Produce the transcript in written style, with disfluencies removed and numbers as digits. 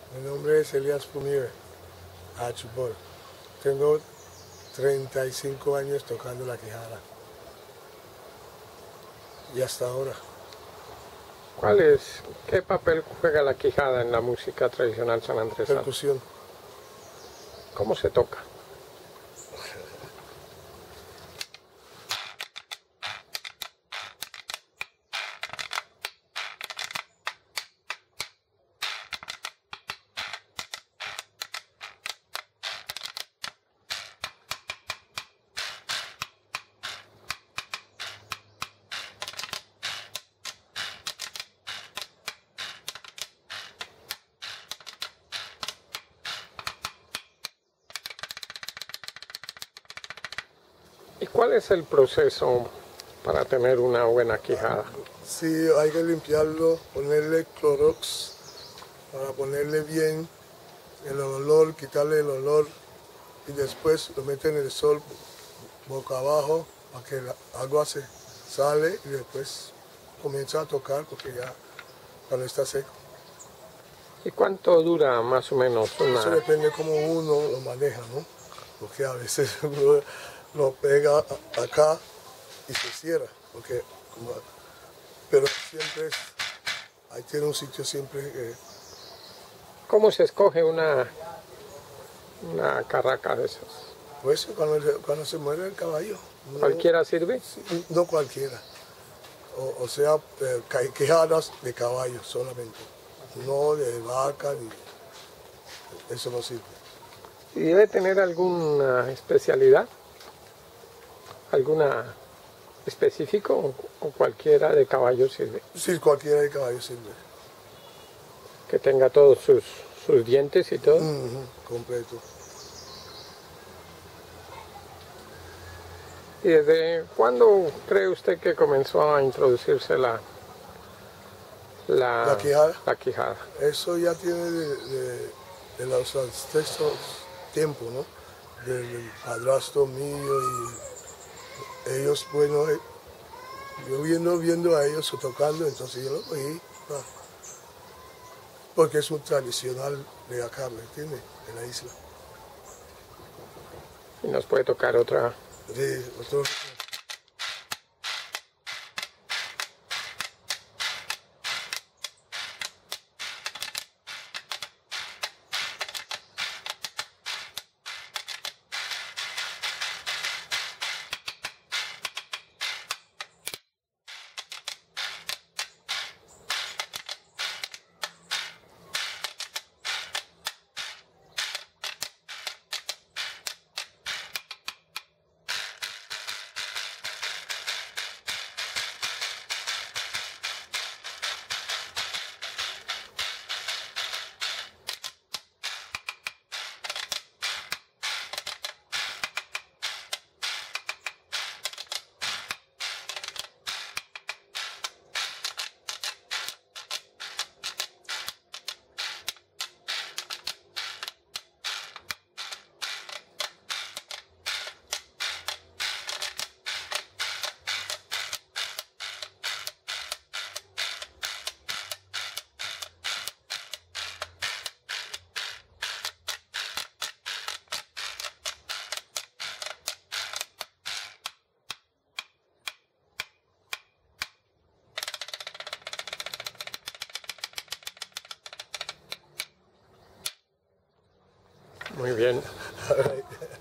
Mi nombre es Elias Pumire, Achupor. Tengo 35 años tocando la quijada. Y hasta ahora. ¿Qué papel juega la quijada en la música tradicional sanandresana? Percusión. ¿Cómo se toca? ¿Y cuál es el proceso para tener una buena quijada? Sí, hay que limpiarlo, ponerle Clorox para ponerle bien el olor, quitarle el olor y después lo meten en el sol boca abajo para que el agua se sale y después comienza a tocar porque ya cuando está seco. ¿Y cuánto dura más o menos una? Eso depende cómo uno lo maneja, ¿no? Porque a veces uno lo pega acá y se cierra, pero siempre ahí tiene un sitio siempre que... ¿Cómo se escoge una carraca de esas? Pues cuando se muere el caballo. ¿Cualquiera sirve? No cualquiera. O sea, quijadas de caballo solamente. No de vaca, ni eso no sirve. ¿Y debe tener alguna especialidad? ¿Alguna específico o cualquiera de caballo sirve? Sí, cualquiera de caballo sirve. Que tenga todos sus dientes y todo. Completo. ¿Y desde cuándo cree usted que comenzó a introducirse la quijada? La quijada. Eso ya tiene de los ancestros tiempos, ¿no? Del padrastro mío y ellos, bueno, yo viendo a ellos tocando, entonces yo lo cogí, porque es un tradicional de acá, ¿me entiendes? De la isla. Y nos puede tocar otra. Sí, otro. Muy bien.